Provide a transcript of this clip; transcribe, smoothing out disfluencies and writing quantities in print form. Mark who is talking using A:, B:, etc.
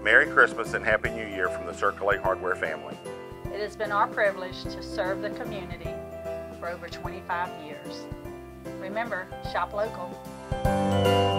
A: Merry Christmas and Happy New Year from the Circle K Hardware family.
B: It has been our privilege to serve the community for over 25 years. Remember, shop local.